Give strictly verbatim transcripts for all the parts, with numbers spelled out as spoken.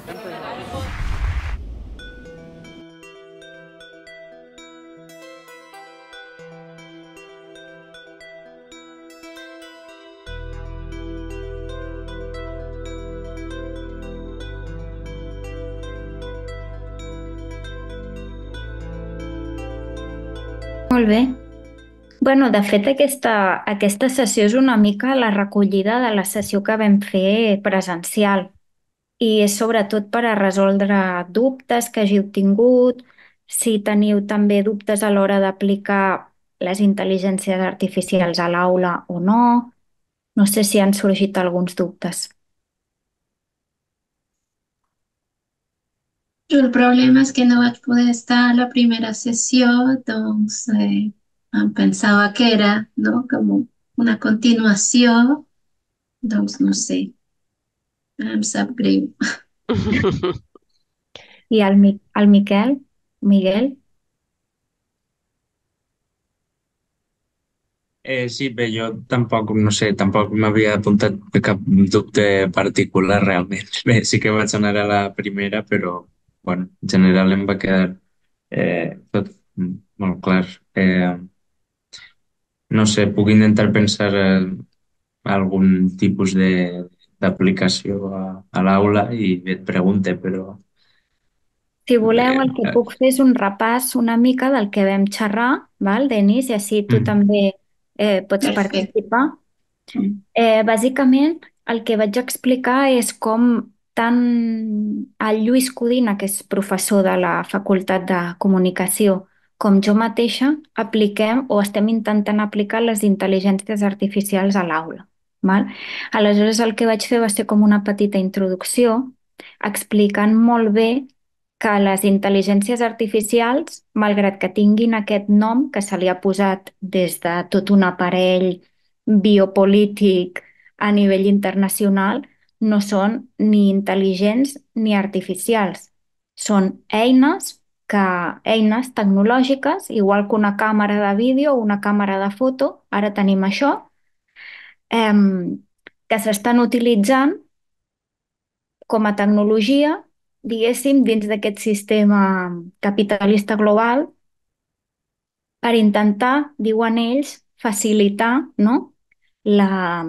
Molt bé. Bueno, de fet, aquesta, aquesta sessió és una mica la recollida de la sessió que vam fer presencial i és sobretot per a resoldre dubtes que hàgiu tingut, si teniu també dubtes a l'hora d'aplicar les intel·ligències artificials a l'aula o no. No sé si han sorgit alguns dubtes. El problema és que no vaig poder estar a la primera sessió, doncs eh, em pensava que era, no?, com una continuació, doncs no sé, em sap greu. I el, Mi- el Miquel, Miguel, Eh, sí, bé, jo tampoc, no sé, tampoc m'havia apuntat cap dubte particular realment. Bé, sí que vaig anar a la primera, però, bueno, en general em va quedar eh, tot molt clar. Eh, no sé, puc intentar pensar eh, algun tipus de d'aplicació a, a l'aula i et pregunte, però... si voleu, Eh, el que eh, puc fer és un repàs una mica del que vam xerrar, val, Denis? I així tu mm, també eh, pots Perfecte. participar. Mm. Eh, bàsicament, el que vaig explicar és com tant el Lluís Codina, que és professor de la Facultat de Comunicació, com jo mateixa, apliquem o estem intentant aplicar les intel·ligències artificials a l'aula. Val? Aleshores, el que vaig fer va ser com una petita introducció, explicant molt bé que les intel·ligències artificials, malgrat que tinguin aquest nom que se li ha posat des de tot un aparell biopolític a nivell internacional, no són ni intel·ligents ni artificials. Són eines que, eines tecnològiques, igual que una càmera de vídeo o una càmera de foto, ara tenim això, em, que s'estan utilitzant com a tecnologia, diguéssim, dins d'aquest sistema capitalista global per intentar, diuen ells, facilitar, no?, la,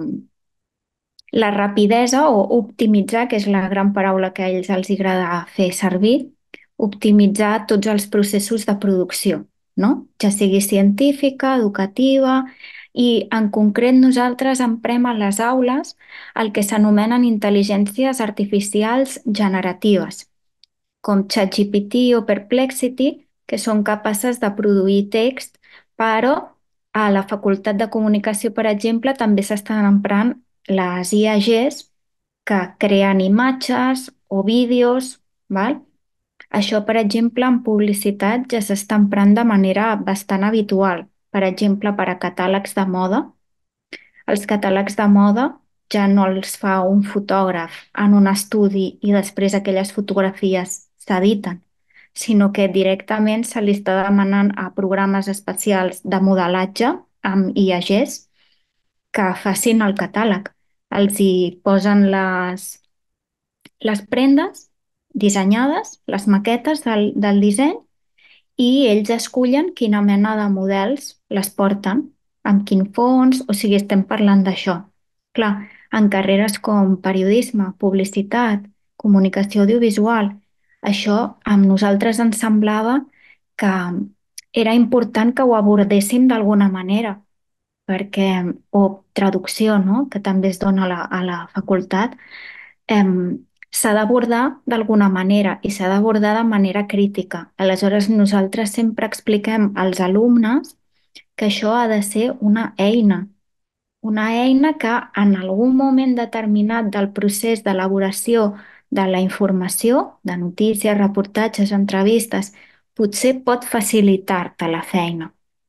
la rapidesa o optimitzar, que és la gran paraula que a ells els agrada fer servir, optimitzar tots els processos de producció, no? Ja sigui científica, educativa, i en concret nosaltres emprem a les aules el que s'anomenen intel·ligències artificials generatives, com ChatGPT o Perplexity, que són capaces de produir text, però a la Facultat de Comunicació, per exemple, també s'estan emprant les I A Gs que creen imatges o vídeos, val? Això, per exemple, en publicitat ja s'està emprant de manera bastant habitual. Per exemple, per a catàlegs de moda, els catàlegs de moda ja no els fa un fotògraf en un estudi i després aquelles fotografies s'editen, sinó que directament se li està demanant a programes especials de modelatge amb I A Gs que facin el catàleg. Els hi posen les, les prendes dissenyades, les maquetes del, del disseny, i ells escullen quina mena de models les porten, amb quin fons, o sigui, estem parlant d'això. Clar, en carreres com periodisme, publicitat, comunicació audiovisual, això amb nosaltres ens semblava que era important que ho abordéssim d'alguna manera, perquè, o traducció, no?, que també es dona a la, a la facultat, em, s'ha d'abordar d'alguna manera i s'ha d'abordar de manera crítica. Aleshores, nosaltres sempre expliquem als alumnes que això ha de ser una eina, una eina que en algun moment determinat del procés d'elaboració de la informació, de notícies, reportatges, entrevistes, potser pot facilitar-te la feina.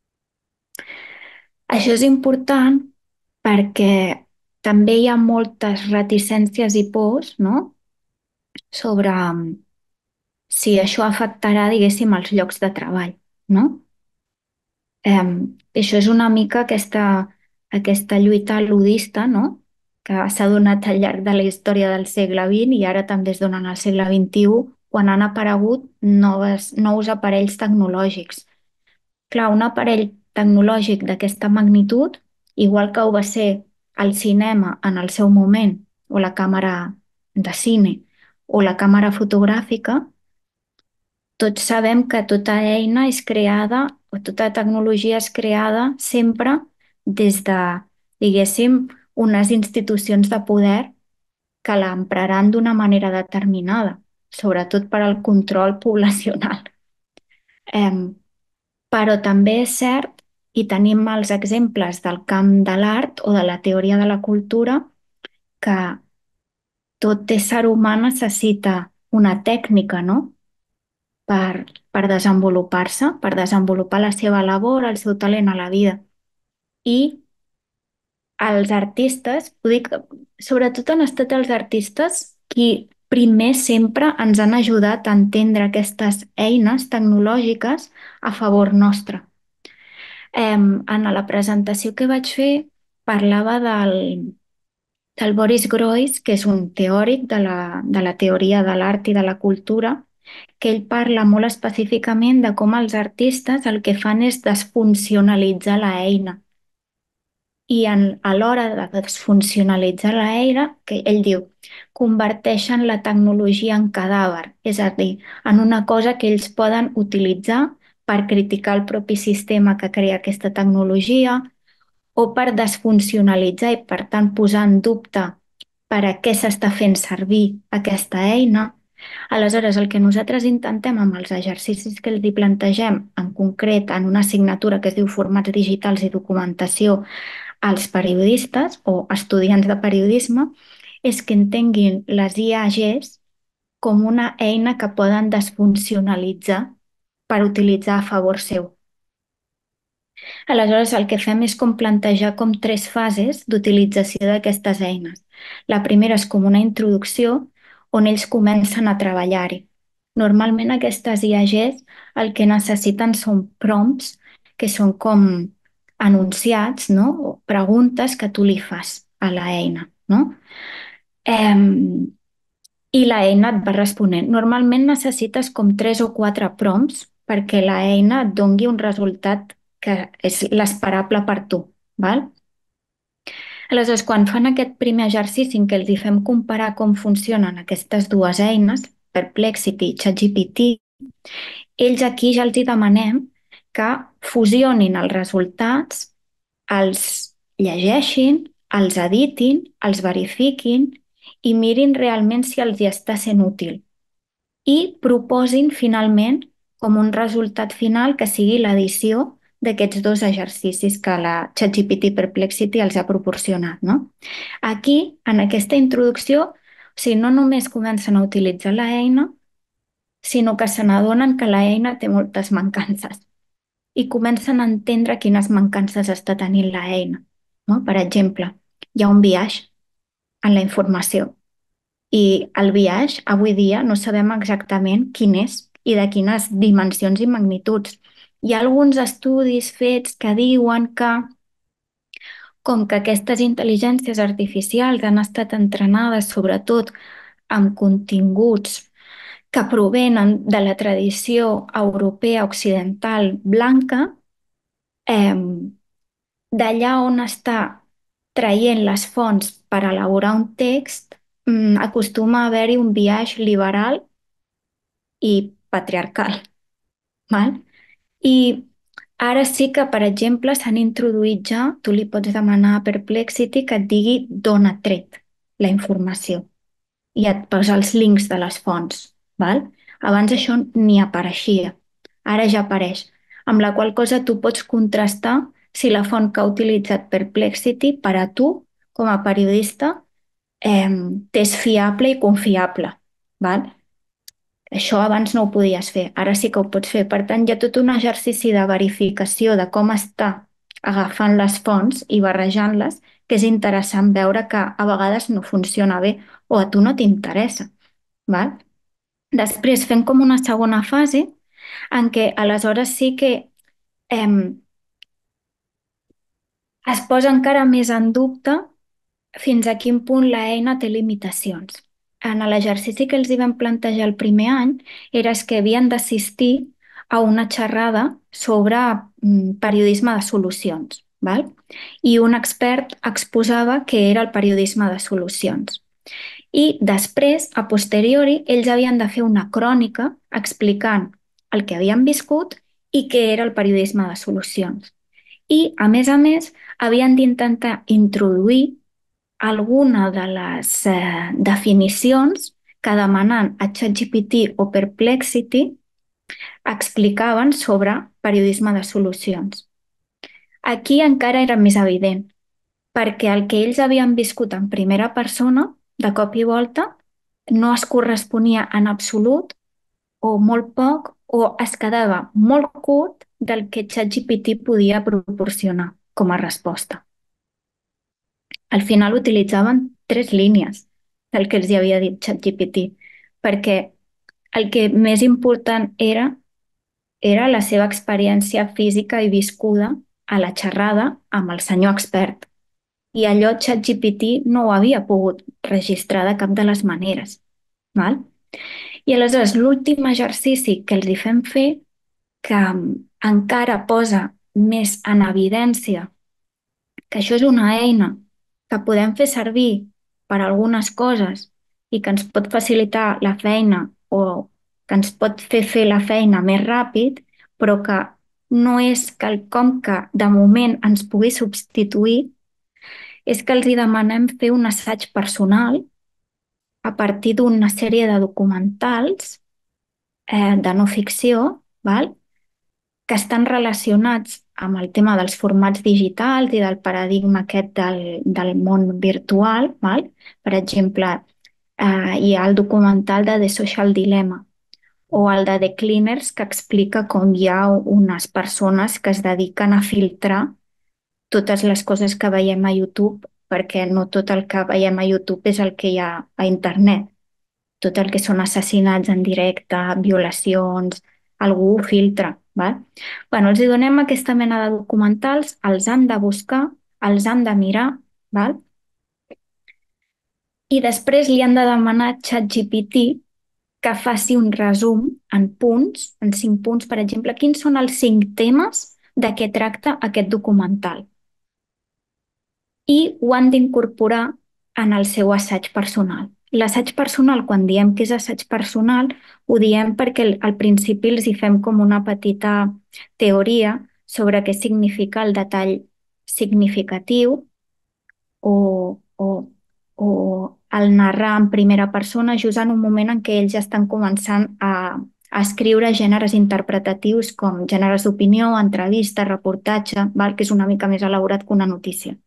Això és important perquè també hi ha moltes reticències i pors, no?, sobre mm, si això afectarà, diguéssim, els llocs de treball, no? Em, això és una mica aquesta, aquesta lluita ludista, no?, que s'ha donat al llarg de la història del segle vint i ara també es donen al segle vint i u, quan han aparegut noves, nous aparells tecnològics. Clar, un aparell tecnològic d'aquesta magnitud, igual que ho va ser el cinema en el seu moment, o la càmera de cine, o la càmera fotogràfica, tots sabem que tota eina és creada, o tota tecnologia és creada sempre des de, diguéssim, unes institucions de poder que l'empraran d'una manera determinada, sobretot per al control poblacional. Em, però també és cert, i tenim els exemples del camp de l'art o de la teoria de la cultura, que tot ésser humà necessita una tècnica, no? Per, per desenvolupar-se, per desenvolupar la seva labor, el seu talent a la vida. I els artistes, ho dic, sobretot han estat els artistes qui primer sempre ens han ajudat a entendre aquestes eines tecnològiques a favor nostre. Em, en la presentació que vaig fer parlava del, del Boris Groys, que és un teòric de la, de la teoria de l'art i de la cultura, que ell parla molt específicament de com els artistes el que fan és desfuncionalitzar la eina. I en, a l'hora de desfuncionalitzar l'eina, que ell diu, converteixen la tecnologia en cadàver, és a dir, en una cosa que ells poden utilitzar per criticar el propi sistema que crea aquesta tecnologia o per desfuncionalitzar i, per tant, posar en dubte per a què s'està fent servir aquesta eina. Aleshores, el que nosaltres intentem amb els exercicis que els hi plantegem, en concret en una assignatura que es diu Formats digitals i documentació als periodistes o estudiants de periodisme, és que entenguin les I A Gs com una eina que poden desfuncionalitzar per utilitzar a favor seu. Aleshores, el que fem és com plantejar com tres fases d'utilització d'aquestes eines. La primera és com una introducció on ells comencen a treballar-hi. Normalment aquestes I A Gs el que necessiten són prompts, que són com enunciats, no? O preguntes que tu li fas a l'eina, no? Em, I l'eina et va responent. Normalment necessites com tres o quatre prompts perquè l'eina et dongui un resultat que és l'esperable per tu, val? Aleshores, quan fan aquest primer exercici en què els hi fem comparar com funcionen aquestes dues eines, Perplexity i ChatGPT, ells aquí ja els hi demanem que fusionin els resultats, els llegeixin, els editin, els verifiquin i mirin realment si els hi està sent útil. I proposin finalment com un resultat final que sigui l'edició d'aquests dos exercicis que la ChatGPT Perplexity els ha proporcionat, no? Aquí, en aquesta introducció, o sigui, no només comencen a utilitzar l'eina, sinó que se n'adonen que l'eina té moltes mancances i comencen a entendre quines mancances està tenint l'eina, no? Per exemple, hi ha un biaix en la informació i el biaix avui dia no sabem exactament quin és i de quines dimensions i magnituds. Hi ha alguns estudis fets que diuen que com que aquestes intel·ligències artificials han estat entrenades sobretot amb continguts que provenen de la tradició europea occidental blanca, eh, d'allà on està traient les fonts per elaborar un text, mm, acostuma a haver-hi un biaix liberal i patriarcal, val? I ara sí que, per exemple, s'han introduït ja, tu li pots demanar a Perplexity que et digui d'on ha tret la informació i et posa els links de les fonts, val? Abans això ni apareixia, ara ja apareix, amb la qual cosa tu pots contrastar si la font que ha utilitzat Perplexity per a tu, com a periodista, eh, t'és fiable i confiable, val? Això abans no ho podies fer, ara sí que ho pots fer. Per tant, hi ha tot un exercici de verificació de com està agafant les fonts i barrejant-les, que és interessant veure que a vegades no funciona bé o a tu no t'interessa, val? Després fem com una segona fase en què aleshores sí que eh, es posa encara més en dubte fins a quin punt la eina té limitacions. En l'exercici que els hi vam plantejar el primer any era que havien d'assistir a una xerrada sobre mm, periodisme de solucions, val? I un expert exposava què era el periodisme de solucions. I després, a posteriori, ells havien de fer una crònica explicant el que havien viscut i què era el periodisme de solucions. I, a més a més, havien d'intentar introduir alguna de les eh, definicions que demanant a ChatGPT o Perplexity explicaven sobre periodisme de solucions. Aquí encara era més evident, perquè el que ells havien viscut en primera persona, de cop i volta, no es corresponia en absolut o molt poc o es quedava molt curt del que ChatGPT podia proporcionar com a resposta. Al final utilitzaven tres línies del que els hi havia dit ChatGPT, perquè el que més important era, era la seva experiència física i viscuda a la xerrada amb el senyor expert. I allò ChatGPT no ho havia pogut registrar de cap de les maneres. Val? I aleshores l'últim exercici que els hi fem fer, que encara posa més en evidència que això és una eina que podem fer servir per a algunes coses i que ens pot facilitar la feina o que ens pot fer fer la feina més ràpid, però que no és quelcom que de moment ens pugui substituir, és que els hi demanem fer un assaig personal a partir d'una sèrie de documentals eh, de no ficció, val? Que estan relacionats amb el tema dels formats digitals i del paradigma aquest del, del món virtual. Val? Per exemple, eh, hi ha el documental de The Social Dilemma o el de The Cleaners, que explica com hi ha unes persones que es dediquen a filtrar totes les coses que veiem a YouTube, perquè no tot el que veiem a YouTube és el que hi ha a internet. Tot el que són assassinats en directe, violacions, algú ho filtra. Val? Bueno, els hi donem aquesta mena de documentals, els han de buscar, els han de mirar, val? I després li han de demanar a ChatGPT que faci un resum en punts, en cinc punts, per exemple, quins són els cinc temes de què tracta aquest documental. I ho han d'incorporar en el seu assaig personal. L'assaig personal, quan diem que és assaig personal, ho diem perquè al al principi els hi fem com una petita teoria sobre què significa el detall significatiu o, o, o el narrar en primera persona just en un moment en què ells ja estan començant a, a escriure gèneres interpretatius com gèneres d'opinió, entrevista, reportatge, val? Que és una mica més elaborat que una notícia.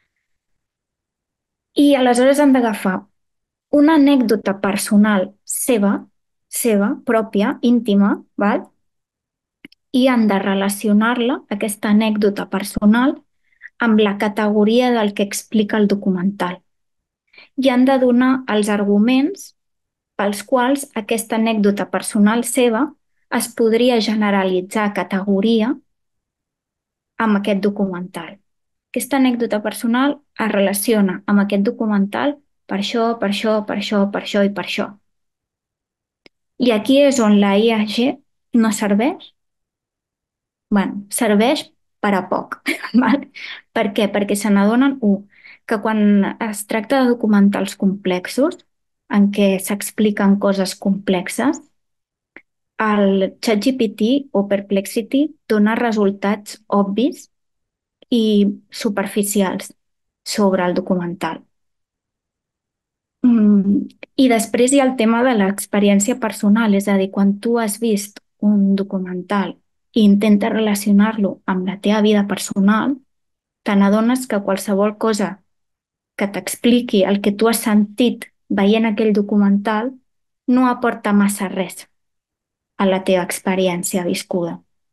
I aleshores han d'agafar una anècdota personal seva, seva, pròpia, íntima, val? I han de relacionar-la, aquesta anècdota personal, amb la categoria del que explica el documental. I han de donar els arguments pels quals aquesta anècdota personal seva es podria generalitzar a categoria amb aquest documental. Aquesta anècdota personal es relaciona amb aquest documental per això, per això, per això, per això i per això. I aquí és on la I A G no serveix. Bueno, serveix per a poc. Val? Per què? Perquè se n'adonen, u, que quan es tracta de documentals complexos, en què s'expliquen coses complexes, el ChatGPT o Perplexity dona resultats obvis i superficials sobre el documental. Mm, I després hi ha el tema de l'experiència personal, és a dir, quan tu has vist un documental i intentes relacionar-lo amb la teva vida personal, te n'adones que qualsevol cosa que t'expliqui el que tu has sentit veient aquell documental no aporta massa res a la teva experiència viscuda.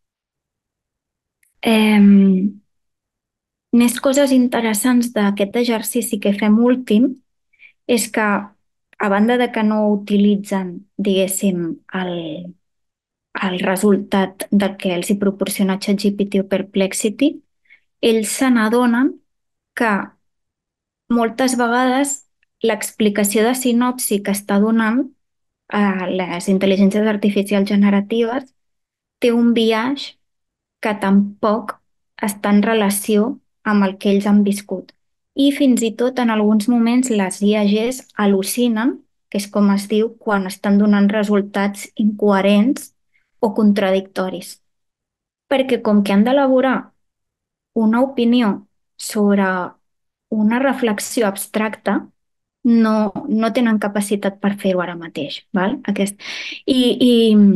Eh, Més coses interessants d'aquest exercici que fem últim és que, a banda de que no utilitzen, diguéssim, el, el resultat del que els hi proporciona ChatGPT o Perplexity, ells se n'adonen que moltes vegades l'explicació de sinopsi que està donant a les intel·ligències artificials generatives té un biaix que tampoc està en relació amb el que ells han viscut. I fins i tot en alguns moments les I A Gs al·lucinen, que és com es diu quan estan donant resultats incoherents o contradictoris. Perquè com que han d'elaborar una opinió sobre una reflexió abstracta, no, no tenen capacitat per fer-ho ara mateix. Val? Aquest. I, i,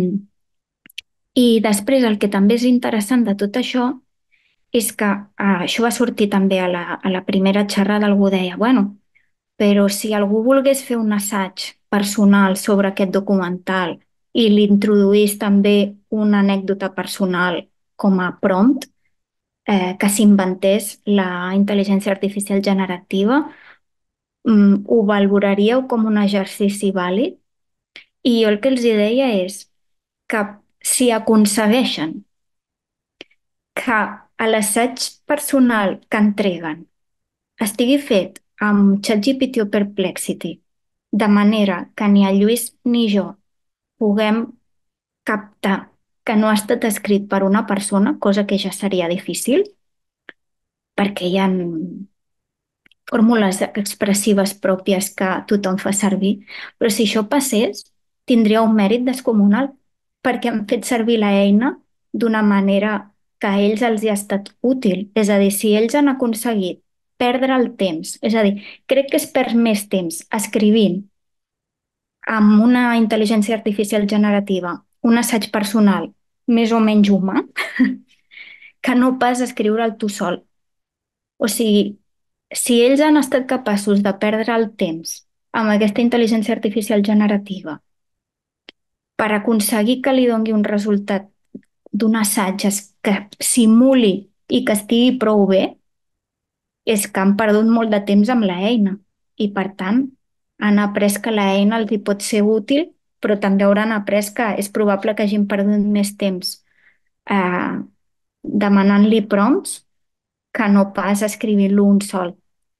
I després el que també és interessant de tot això és que ah, això va sortir també a la, a la primera xerrada, algú deia, bueno, però si algú volgués fer un assaig personal sobre aquest documental i li introduís també una anècdota personal com a prompt, eh, que s'inventés la intel·ligència artificial generativa, mm, ho valoraríeu com un exercici vàlid? I jo el que els hi deia és que si aconsegueixen que a l'assaig personal que entreguen estigui fet amb ChatGPT o Perplexity, de manera que ni el Lluís ni jo puguem captar que no ha estat escrit per una persona, cosa que ja seria difícil, perquè hi ha fórmules expressives pròpies que tothom fa servir, però si això passés, tindria un mèrit descomunal, perquè han fet servir la eina d'una manera que a ells els hi ha estat útil. És a dir, si ells han aconseguit perdre el temps, és a dir, crec que es perd més temps escrivint amb una intel·ligència artificial generativa un assaig personal més o menys humà que no pas escriure'l tu sol. O sigui, si ells han estat capaços de perdre el temps amb aquesta intel·ligència artificial generativa per aconseguir que li doni un resultat d'un assaig es- que simuli i que estigui prou bé, és que han perdut molt de temps amb la eina i, per tant, han après que la eina els hi pot ser útil, però també hauran après que és probable que hagin perdut més temps eh, demanant-li prompts que no pas escrivint-lo un sol.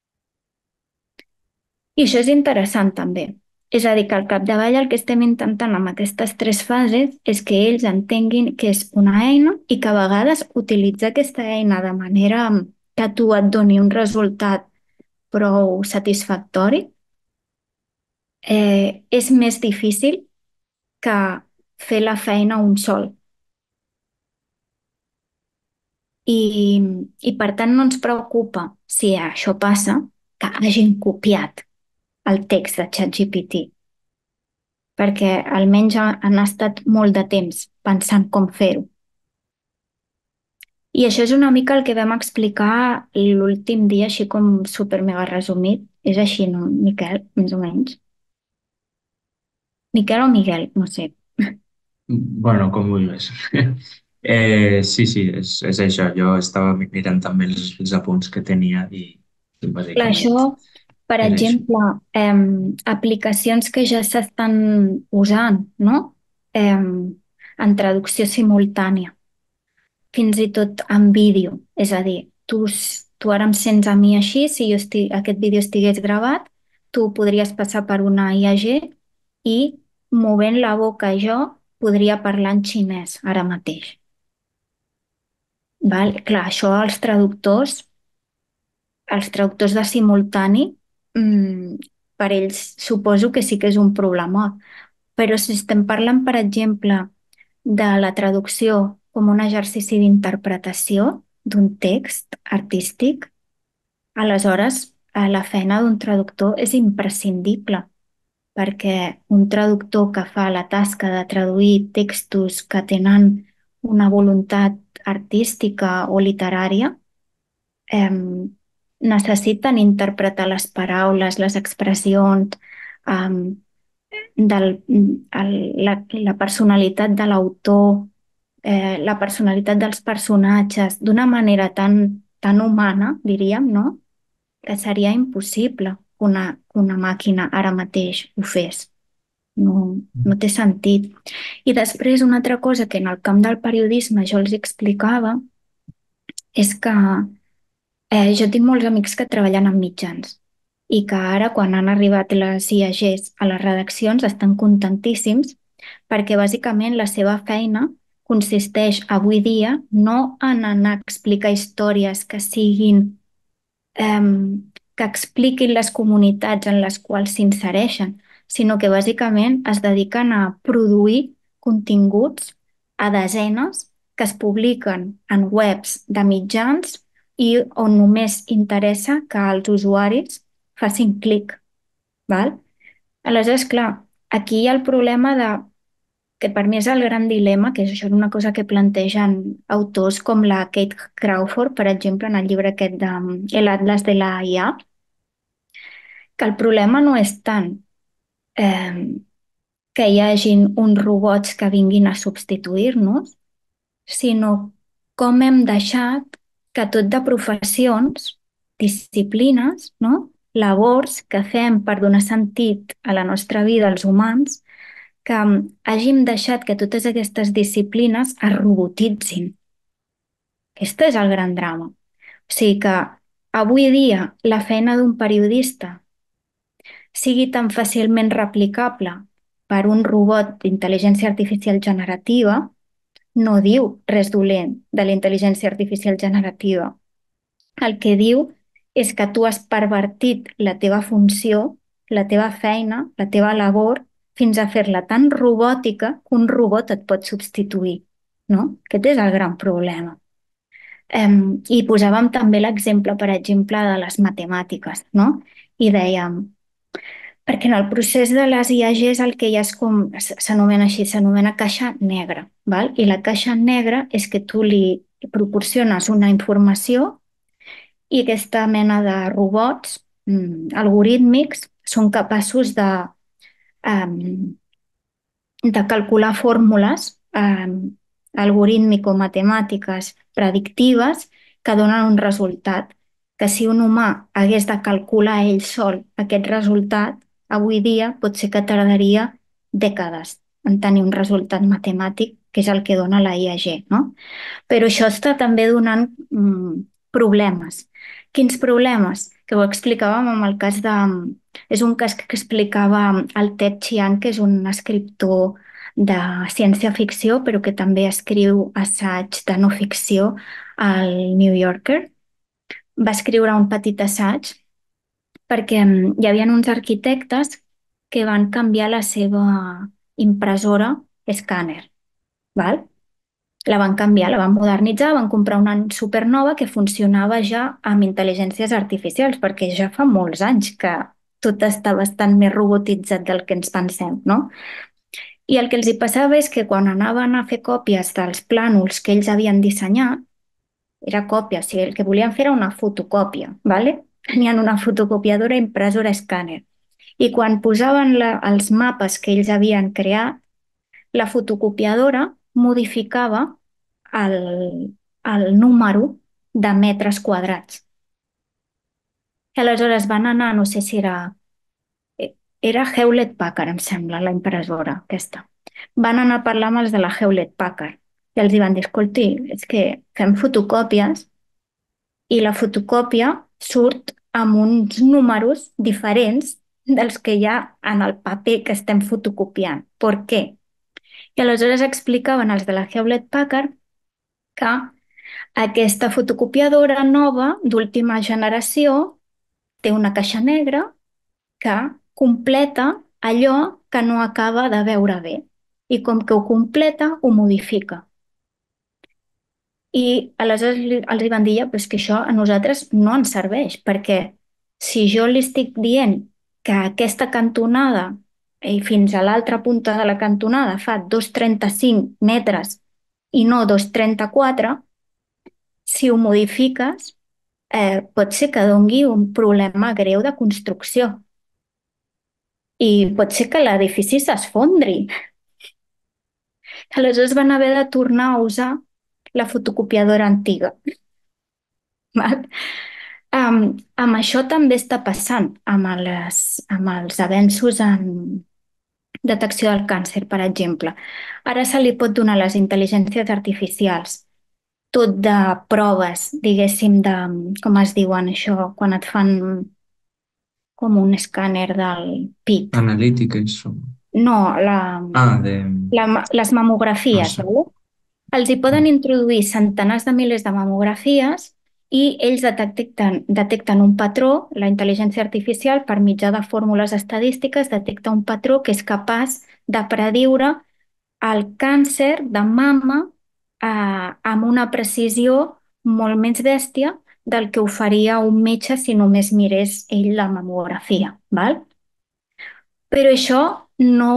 I això és interessant també. És a dir, que al capdavall el que estem intentant amb aquestes tres fases és que ells entenguin que és una eina i que a vegades utilitzar aquesta eina de manera que a tu et doni un resultat prou satisfactori eh, és més difícil que fer la feina un sol. I, I per tant no ens preocupa si això passa, que hagin copiat el text de ChatGPT, perquè almenys ha- han estat molt de temps pensant com fer-ho. I això és una mica el que vam explicar l'últim dia, així com super mega resumit. És així, no, Miquel? Més o menys. Miquel o Miguel? No sé. Bueno, com vulguis. Eh, sí, sí, és, és això. Jo estava mirant també els, els apunts que tenia i, i Clar, bàsicament això, per és això. exemple, em, aplicacions que ja s'estan usant, no? Em, en traducció simultània, fins i tot en vídeo. És a dir, tu, s- tu ara em sents a mi així, si jo estic, aquest vídeo estigués gravat, tu ho podries passar per una I A G i movent la boca jo podria parlar en xinès ara mateix. Val? Clar, això als traductors els traductors de simultani, mm, per ells suposo que sí que és un problema. Però si estem parlant, per exemple, de la traducció com un exercici d'interpretació d'un text artístic, aleshores eh, la feina d'un traductor és imprescindible, perquè un traductor que fa la tasca de traduir textos que tenen una voluntat artística o literària, em, necessiten interpretar les paraules, les expressions, em, del, el, la, la personalitat de l'autor, eh, la personalitat dels personatges, d'una manera tan, tan humana, diríem, no? Que seria impossible que una, que una màquina ara mateix ho fes. No, no té sentit. I després una altra cosa que en el camp del periodisme jo els explicava és que Eh, jo tinc molts amics que treballen en mitjans i que ara, quan han arribat les I A Gs a les redaccions, estan contentíssims perquè bàsicament la seva feina consisteix avui dia no en anar a explicar històries que siguin em, que expliquin les comunitats en les quals s'insereixen, sinó que bàsicament es dediquen a produir continguts a desenes que es publiquen en webs de mitjans i on només interessa que els usuaris facin clic, val? Aleshores, clar, aquí hi ha el problema de que per mi és el gran dilema, que és això és una cosa que plantegen autors com la Kate Crawford, per exemple, en el llibre aquest de mm, El Atlas de la I A, que el problema no és tant eh, que hi hagin uns robots que vinguin a substituir-nos, sinó com hem deixat que tot de professions, disciplines, no? Labors que fem per donar sentit a la nostra vida als humans, que mm, hàgim deixat que totes aquestes disciplines es robotitzin. Aquest és el gran drama. O sigui que avui dia la feina d'un periodista sigui tan fàcilment replicable per un robot d'intel·ligència artificial generativa no diu res dolent de la intel·ligència artificial generativa. El que diu és que tu has pervertit la teva funció, la teva feina, la teva labor, fins a fer-la tan robòtica que un robot et pot substituir, no? Aquest és el gran problema. Em, I posàvem també l'exemple, per exemple, de les matemàtiques, no? I dèiem, perquè en el procés de les I A Gs el que hi ha és com, s'anomena així, s'anomena caixa negra, val? I la caixa negra és que tu li proporciones una informació i aquesta mena de robots mm, algorítmics són capaços de, em, de calcular fórmules em, algorítmico-matemàtiques predictives que donen un resultat que si un humà hagués de calcular ell sol aquest resultat, avui dia pot ser que tardaria dècades en tenir un resultat matemàtic, que és el que dona la I A G, no? Però això està també donant mm, problemes. Quins problemes? Que ho explicàvem amb el cas de... És un cas que explicava el Ted Chiang, que és un escriptor de ciència-ficció, però que també escriu assaig de no ficció al New Yorker. Va escriure un petit assaig perquè mm, hi havia uns arquitectes que van canviar la seva impressora escàner, val? La van canviar, la van modernitzar, van comprar una supernova que funcionava ja amb intel·ligències artificials, perquè ja fa molts anys que tot està bastant més robotitzat del que ens pensem, no? I el que els hi passava és que quan anaven a fer còpies dels plànols que ells havien dissenyat, era còpia, o sigui, el que volien fer era una fotocòpia, ¿vale? Tenien una fotocopiadora impressora escàner. I quan posaven la, els mapes que ells havien creat, la fotocopiadora modificava el, el número de metres quadrats. I aleshores van anar, no sé si era... eh, era Hewlett Packard, em sembla, la impressora aquesta. Van anar a parlar amb els de la Hewlett Packard i els hi van dir, escolti, és que fem fotocòpies i la fotocòpia surt amb uns números diferents dels que hi ha en el paper que estem fotocopiant. Per què? I aleshores explicaven els de la Hewlett Packard que aquesta fotocopiadora nova d'última generació té una caixa negra que completa allò que no acaba de veure bé. I com que ho completa, ho modifica. I aleshores li- els hi van dir, "Ja, però és que això a nosaltres no ens serveix, perquè si jo li estic dient que aquesta cantonada i fins a l'altra punta de la cantonada fa dos coma trenta-cinc metres i no dos coma trenta-quatre, si ho modifiques, eh, pot ser que dongui un problema greu de construcció i pot ser que l'edifici s'esfondri." Aleshores van haver de tornar a usar la fotocopiadora antiga. Val? Um, amb això també està passant, amb, les, amb els avenços en detecció del càncer, per exemple. Ara se li pot donar a les intel·ligències artificials tot de proves, diguéssim, de, com es diuen això, quan et fan, com un escàner del pit. Analítiques. o- No, la, Ah, de... la, les No mamografies, sé. ¿vale? Els hi poden introduir centenars de milers de mamografies i ells detecten, detecten un patró, la intel·ligència artificial, per mitjà de fórmules estadístiques, detecta un patró que és capaç de prediure el càncer de mama eh, amb una precisió molt més bèstia del que ho faria un metge si només mirés ell la mamografia, val? Però això no,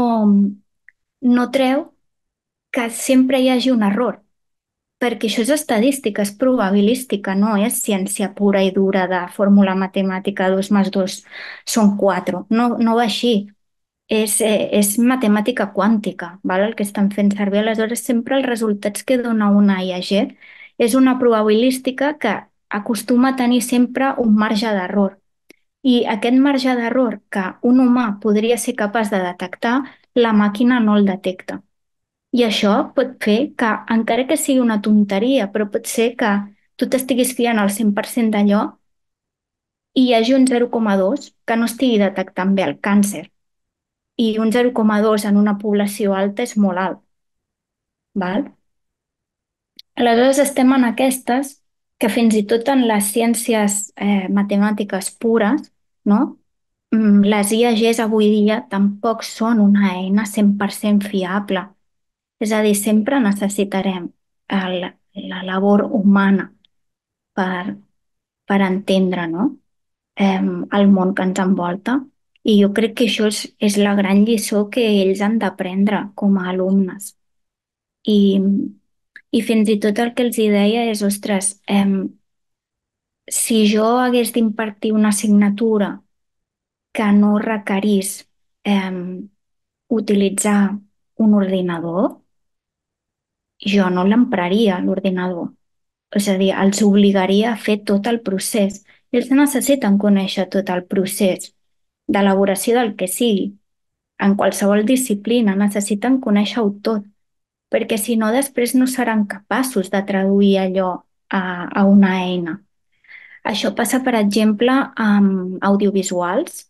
no treu que sempre hi hagi un error, perquè això és estadística, és probabilística, no és ciència pura i dura de fórmula matemàtica dos més dos són quatre. No, no va així. És, eh, és matemàtica quàntica, val? El que estan fent servir. Aleshores, sempre els resultats que dona una I A G és una probabilística que acostuma a tenir sempre un marge d'error. I aquest marge d'error que un humà podria ser capaç de detectar, la màquina no el detecta. I això pot fer que, encara que sigui una tonteria, però pot ser que tu t'estiguis fiant al cent per cent d'allò i hi hagi un zero coma dos que no estigui detectant bé el càncer. I un zero coma dos en una població alta és molt alt, val? Aleshores estem en aquestes que fins i tot en les ciències eh, matemàtiques pures, no? Mm, Les I A Gs avui dia tampoc són una eina cent per cent fiable. És a dir, sempre necessitarem el, la labor humana per, per entendre, no? Em, el món que ens envolta. I jo crec que això és, és la gran lliçó que ells han d'aprendre com a alumnes. I, I fins i tot el que els hi deia és, ostres, em, si jo hagués d'impartir una assignatura que no requerís em, utilitzar un ordinador, jo no l'empraria, l'ordinador. És a dir, els obligaria a fer tot el procés. Ells necessiten conèixer tot el procés d'elaboració del que sigui. En qualsevol disciplina necessiten conèixer-ho tot, perquè si no després no seran capaços de traduir allò a, a una eina. Això passa, per exemple, amb audiovisuals.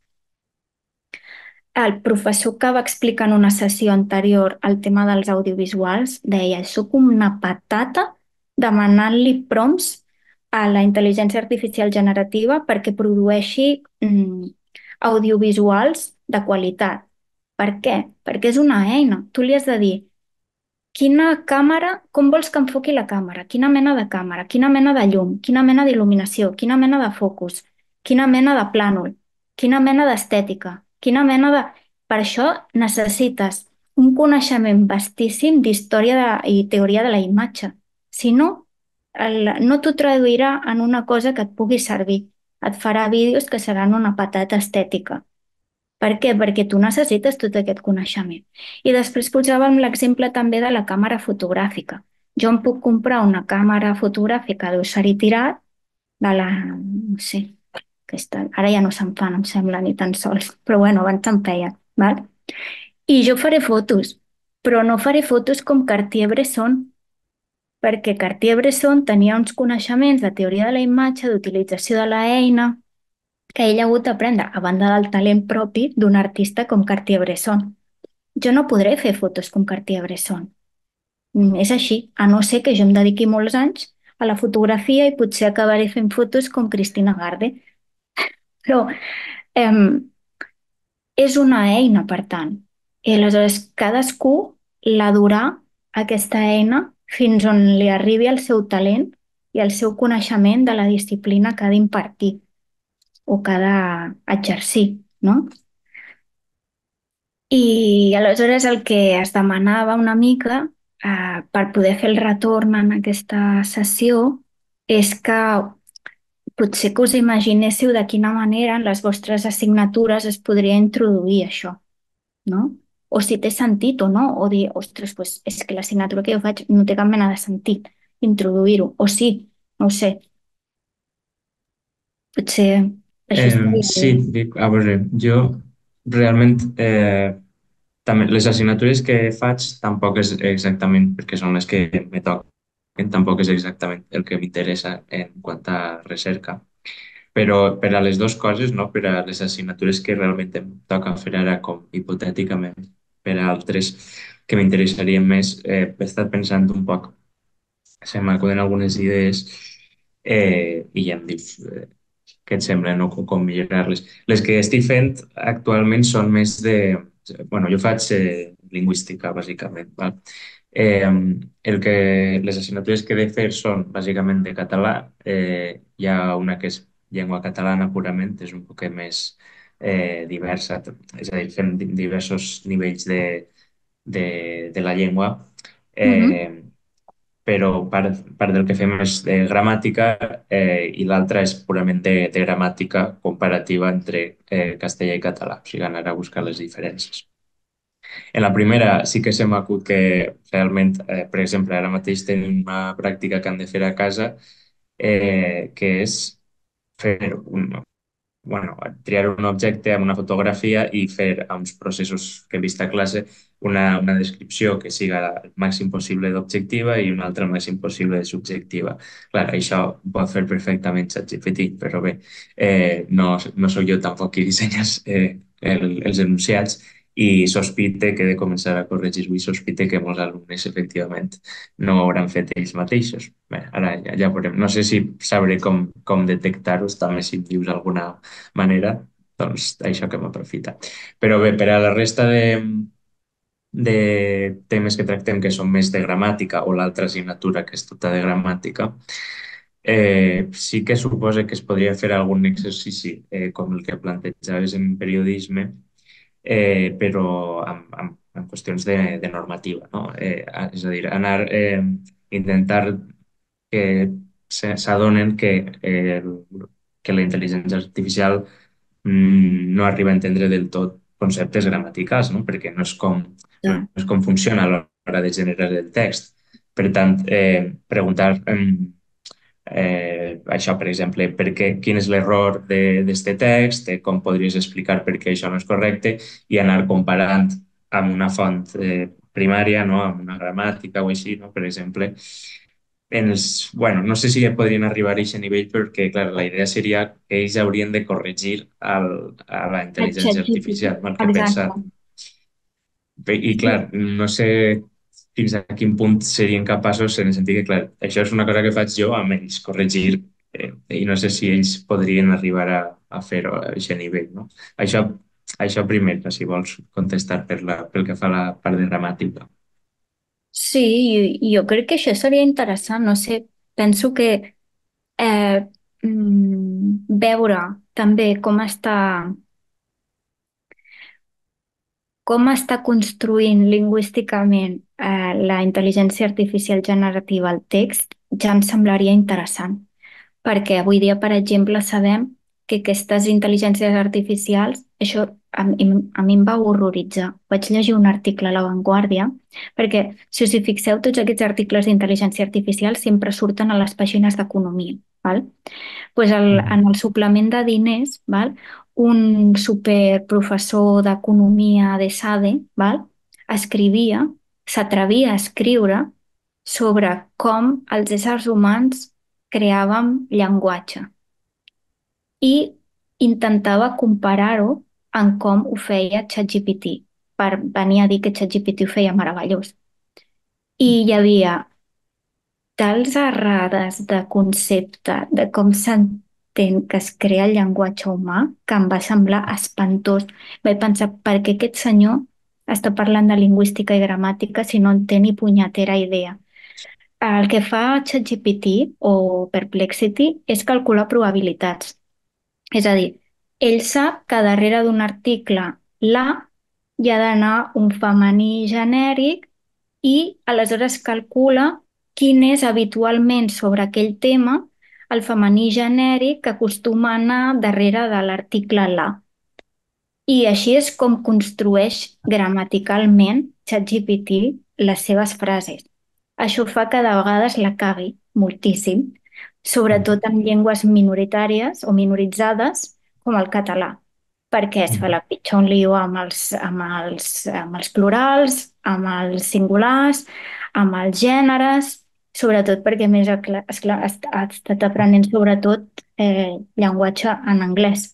El professor que va explicar en una sessió anterior el tema dels audiovisuals deia: soc una patata demanant-li prompts a la intel·ligència artificial generativa perquè produeixi mm, audiovisuals de qualitat. Per què? Perquè és una eina. Tu li has de dir quina càmera, com vols que enfoqui la càmera, quina mena de càmera, quina mena de llum, quina mena d'il·luminació, quina mena de focus, quina mena de plànol, quina mena d'estètica, quina mena de... Per això necessites un coneixement vastíssim d'història de, i teoria de la imatge. Si no, el, no t'ho traduirà en una cosa que et pugui servir. Et farà vídeos que seran una patata estètica. Per què? Perquè tu necessites tot aquest coneixement. I després posàvem l'exemple també de la càmera fotogràfica. Jo em puc comprar una càmera fotogràfica d'usuari tirat, de la, no sé, aquesta, ara ja no se'n fan, em sembla, ni tan sols, però bueno, abans se'n feien, val? I jo faré fotos, però no faré fotos com Cartier-Bresson, perquè Cartier-Bresson tenia uns coneixements de teoria de la imatge, d'utilització de la eina, que ell ha hagut d'aprendre a banda del talent propi d'un artista com Cartier-Bresson. Jo no podré fer fotos com Cartier-Bresson. Mm, És així, a no ser que jo em dediqui molts anys a la fotografia i potser acabaré fent fotos com Cristina Garde. Però em, és una eina, per tant. I aleshores cadascú la durà, aquesta eina, fins on li arribi el seu talent i el seu coneixement de la disciplina que ha d'impartir o que ha d'exercir, no? I aleshores el que es demanava una mica eh, per poder fer el retorn en aquesta sessió és que potser que us imaginéssiu de quina manera en les vostres assignatures es podria introduir això, no? O si té sentit o no, o dir, ostres, doncs és que l'assignatura que jo faig no té cap mena de sentit introduir-ho, o sí, no ho sé, potser això Eh, estaria bé. sí, dic, a veure, jo realment eh, també les assignatures que faig tampoc és exactament, perquè són les que me toquen, tampoc és exactament el que m'interessa en quant a recerca. però per a les dues coses, no? Per a les assignatures que realment em toca fer ara, com hipotèticament, per a altres que m'interessarien més, eh, he estat pensant un poc, se m'acuden algunes idees eh, i ja em dius eh, què et sembla, no? Com, com millorar-les. Les que estic fent actualment són més de... Bueno, jo faig eh, lingüística, bàsicament, val? Eh, el que, les assignatures que he de fer són bàsicament de català. Eh, hi ha una que és llengua catalana purament, és un poc més eh, diversa, és a dir, fem di- diversos nivells de, de, de la llengua. Mhm. Eh, però part, part del que fem és de gramàtica eh, i l'altra és purament de, de gramàtica comparativa entre eh, castellà i català, o sigui, anar a buscar les diferències. En la primera sí que se m'acut que realment, eh, per exemple, ara mateix tenim una pràctica que han de fer a casa eh, que és fer un, bueno, triar un objecte amb una fotografia i fer uns processos que he vist a classe una, una descripció que siga el màxim possible d'objectiva i una altra el màxim possible de subjectiva. Clar, això ho pot fer perfectament ChatGPT, però bé, eh, no, no sóc jo tampoc qui dissenya eh, el, els enunciats i sospite que he de començar a corregir-ho i sospite que molts alumnes efectivament no ho hauran fet ells mateixos. Bé, ara ja, ja veurem. No sé si sabré com, com detectar-ho, també si em dius alguna manera, doncs això que m'aprofita. Però bé, per a la resta de, de temes que tractem que són més de gramàtica o l'altra assignatura que és tota de gramàtica, eh, sí que suposa que es podria fer algun exercici eh, com el que plantejaves en periodisme, eh, però amb, amb, amb qüestions de, de normativa, no? Eh, a- és a dir, anar, eh, intentar que se- s'adonen que, eh, el- que la intel·ligència artificial mm, no arriba a entendre del tot conceptes gramaticals, no? Perquè no és com, no Ja. és com funciona a l'hora de generar el text. Per tant, eh, preguntar em, eh, això, per exemple, per què, quin és l'error d'aquest text, eh, com podries explicar per què això no és correcte i anar comparant amb una font eh, primària, no? Amb una gramàtica o així, no? Per exemple, en els, bueno, no sé si ja podrien arribar a aquest nivell perquè, clar, la idea seria que ells haurien de corregir el, a la El intel·ligència ChatGPT. artificial, mal que he Exacte. pensat. I, clar, no sé fins a quin punt serien capaços, en el sentit que, clar, això és una cosa que faig jo amb ells, corregir, eh, i no sé si ells podrien arribar a, a fer-ho a aquest nivell, no? Això, això primer, si vols contestar per la, pel que fa a la part de gramàtica. Sí, i i jo crec que això seria interessant. No sé, penso que eh, mm, veure també com està, com està construint lingüísticament eh, la intel·ligència artificial generativa el text ja em semblaria interessant. Perquè avui dia, per exemple, sabem que aquestes intel·ligències artificials, això a mi, a mi em va horroritzar. Vaig llegir un article a La Vanguardia, perquè si us hi fixeu, tots aquests articles d'intel·ligència artificial sempre surten a les pàgines d'economia, val? Pues el, Mhm. en el suplement de diners, val? Un superprofessor d'economia de SADE, val? Escrivia, s'atrevia a escriure sobre com els éssers humans creàvem llenguatge i intentava comparar-ho amb com ho feia ChatGPT, per venir a dir que ChatGPT ho feia meravellós. I hi havia tals errades de concepte de com s'entén que es crea el llenguatge humà que em va semblar espantós. Vaig pensar, per què aquest senyor està parlant de lingüística i gramàtica si no en té ni punyetera idea? El que fa ChatGPT o Perplexity és calcular probabilitats. És a dir, ell sap que darrere d'un article la hi ha d'anar un femení genèric i aleshores calcula quin és habitualment sobre aquell tema el femení genèric que acostuma a anar darrere de l'article la. I així és com construeix gramaticalment ChatGPT les seves frases. Això fa que de vegades la cagui moltíssim, sobretot en llengües minoritàries o minoritzades com el català, perquè es fa Mhm. la pitjor un lío amb els, amb els, amb els plurals, amb els singulars, amb els gèneres. sobretot perquè, a més, esclar, esclar, ha est- ha estat aprenent sobretot eh, llenguatge en anglès.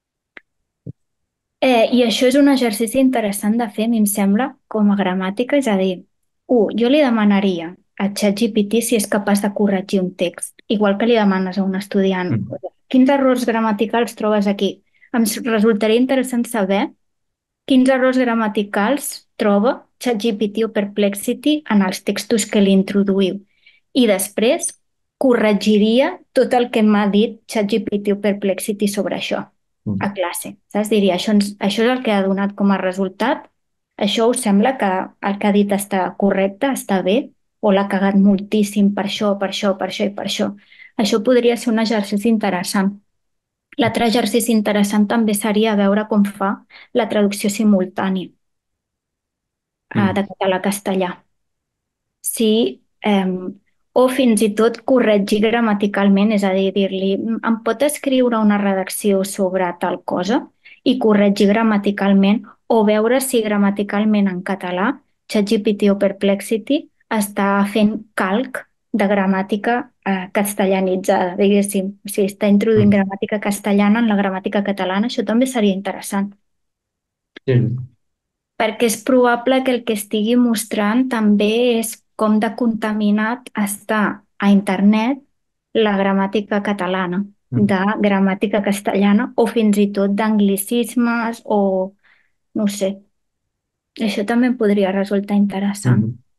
Eh, I això és un exercici interessant de fer, a mi em sembla, com a gramàtica, és a dir, u, jo li demanaria a ChatGPT si és capaç de corregir un text, igual que li demanes a un estudiant, Mm. quins errors gramaticals trobes aquí? Em s- resultaria interessant saber quins errors gramaticals troba ChatGPT o Perplexity en els textos que li introduïu. I després corregiria tot el que m'ha dit ChatGPT o Perplexity sobre això Mm. a classe. Saps? Diria, això, ens, això és el que ha donat com a resultat. Això us sembla que el que ha dit està correcte, està bé, o l'ha cagat moltíssim per això, per això, per això i per això. Això podria ser un exercici interessant. L'altre exercici interessant també seria veure com fa la traducció simultània eh, Mm. de català a castellà. Sí, em, o fins i tot corregir gramaticalment, és a dir, dir-li, "Mm, em pot escriure una redacció sobre tal cosa i corregir gramaticalment o veure si gramaticalment en català ChatGPT o Perplexity està fent calc de gramàtica eh, castellanitzada, diguéssim. O sigui, està introduint Mm. gramàtica castellana en la gramàtica catalana, això també seria interessant Sí. perquè és probable que el que estigui mostrant també és com de contaminat està a internet la gramàtica catalana, Mm. de gramàtica castellana o fins i tot d'anglicismes o no ho sé. Això també em podria resultar interessant. Mm.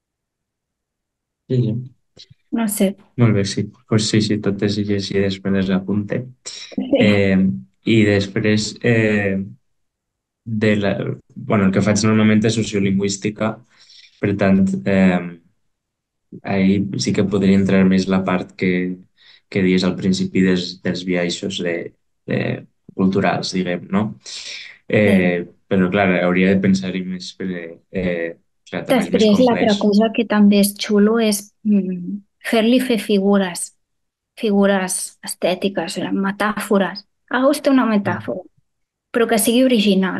Sí, sí. No sé. Molt bé, sí. Pues sí, sí, totes elles idees me les apunte. Sí. Eh, I després, eh, de la, bueno, el que faig normalment és sociolingüística, per tant, eh, ahí sí que podria entrar més la part que, que dius al principi dels, dels biaixos de, de culturals, diguem, no? Sí. Eh, però, clar, hauria de pensar-hi més, perquè, eh, clar, també és més Després, l'altra complex. cosa que també és xulo és mm, fer-li fer figures, figures estètiques, metàfores. Haga usted una Mm. metàfora, però que sigui original.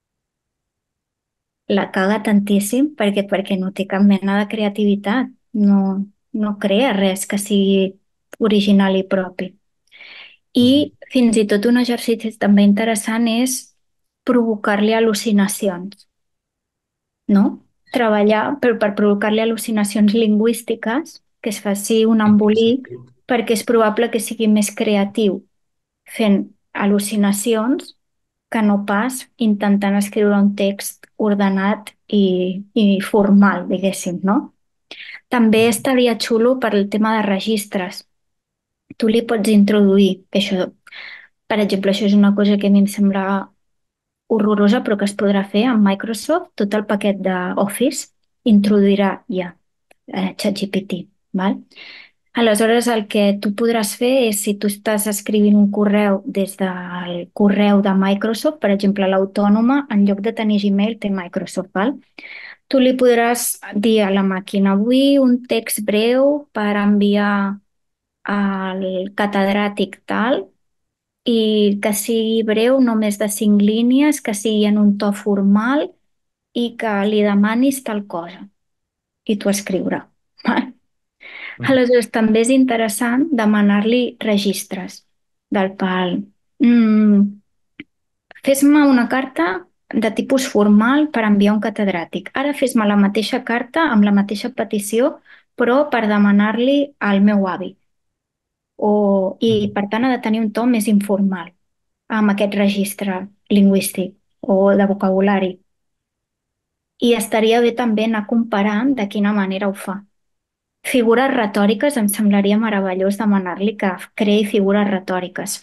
La caga tantíssim perquè, perquè no té cap mena de creativitat. No, no crea res que sigui original i propi. Mm. I fins i tot un exercici també interessant és provocar-li al·lucinacions, no? Treballar per, per provocar-li al·lucinacions lingüístiques, que es faci un En quin embolic, sentit? perquè és probable que sigui més creatiu fent al·lucinacions que no pas intentant escriure un text ordenat i, i formal, diguéssim, no? També Mm. estaria xulo per el tema de registres. Tu li pots introduir, que això, per exemple, això és una cosa que a mi em sembla horrorosa, però que es podrà fer amb Microsoft, tot el paquet d'Office introduirà ja eh, ChatGPT, val? Aleshores, el que tu podràs fer és, si tu estàs escrivint un correu des del correu de Microsoft, per exemple, l'autònoma, en lloc de tenir Gmail, té Microsoft, val? Tu li podràs dir a la màquina, avui un text breu per enviar al catedràtic tal i que sigui breu, només de cinc línies, que sigui en un to formal i que li demanis tal cosa. I tu escriurà. Mm. Aleshores, també és interessant demanar-li registres del pal. Mm, fes-me una carta de tipus formal per enviar a un catedràtic. Ara fes-me la mateixa carta amb la mateixa petició, però per demanar-li al meu avi. O, I, Mm. per tant, ha de tenir un to més informal amb aquest registre lingüístic o de vocabulari. I estaria bé també anar comparant de quina manera ho fa. Figures retòriques, em semblaria meravellós demanar-li que creï figures retòriques.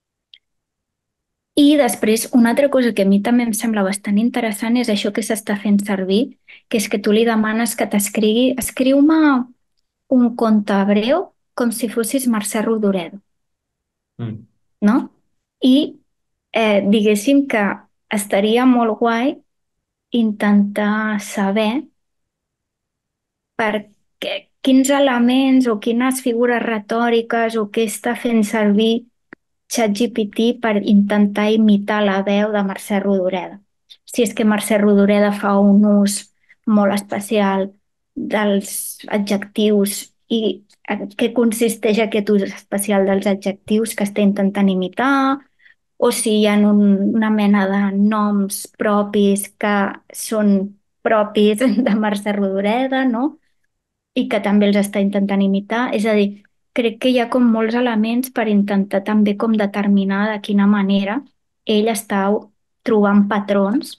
I després, una altra cosa que a mi també em sembla bastant interessant és això que s'està fent servir, que és que tu li demanes que t'escrigui, escriu-me un conte breu com si fossis Mercè Rodoreda, Mm. no? I eh, diguéssim que estaria molt guai intentar saber per què, quins elements o quines figures retòriques o què està fent servir ChatGPT per intentar imitar la veu de Mercè Rodoreda. Si és que Mercè Rodoreda fa un ús molt especial dels adjectius i en què consisteix aquest ús especial dels adjectius que està intentant imitar, o si hi ha un, una mena de noms propis que són propis de Mercè Rodoreda, no? I que també els està intentant imitar. És a dir, crec que hi ha com molts elements per intentar també com determinar de quina manera ell està trobant patrons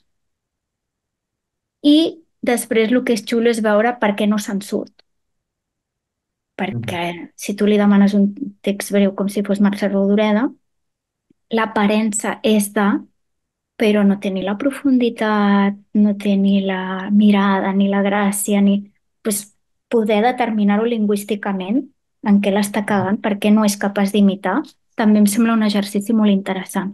i després el que és xulo és veure per què no se'n surt. Mhm. Perquè si tu li demanes un text breu com si fos Mercè Rodoreda, l'aparença és de, però no té ni la profunditat, no té ni la mirada, ni la gràcia, ni pues, poder determinar-ho lingüísticament en què l'està cagant, perquè no és capaç d'imitar, també em sembla un exercici molt interessant.